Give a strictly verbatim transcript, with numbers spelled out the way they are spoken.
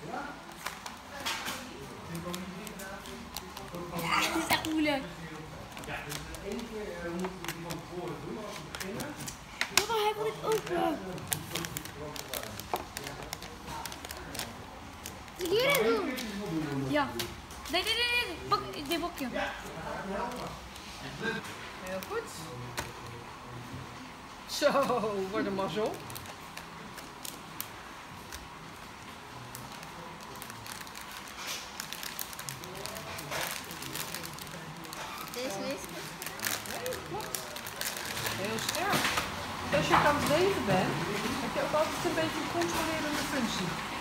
Ja, dit is echt moeilijk. Ja, dus één keer moeten we die van tevoren doen als we beginnen. Papa, hij wil dit open. Moet ik hierin doen? Ja. Nee, nee, nee, nee. Bak, dit bokje. Heel goed. Zo, wat een mazzel. Deze is. Heel sterk. Als je aan het leven bent, heb je ook altijd een beetje een controlerende functie.